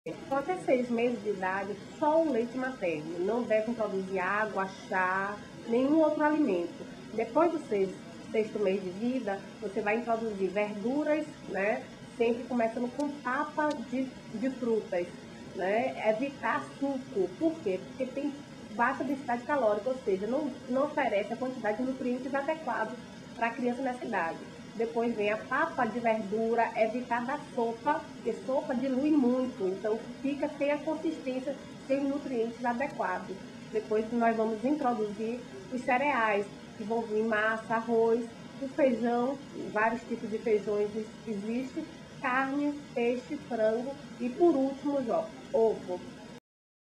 Então, até 6 meses de idade, só o leite materno. Não deve introduzir água, chá, nenhum outro alimento. Depois do sexto mês de vida, você vai introduzir verduras, né? Sempre começando com papa de frutas, né? Evitar suco. Por quê? Porque tem baixa densidade calórica, ou seja, não oferece a quantidade de nutrientes adequados para a criança nessa idade. Depois vem a papa de verdura, evitar da sopa, porque sopa dilui muito, então fica sem a consistência, sem os nutrientes adequados. Depois nós vamos introduzir os cereais, que vão vir massa, arroz, o feijão, vários tipos de feijões existem, carne, peixe, frango e por último, ó, ovo.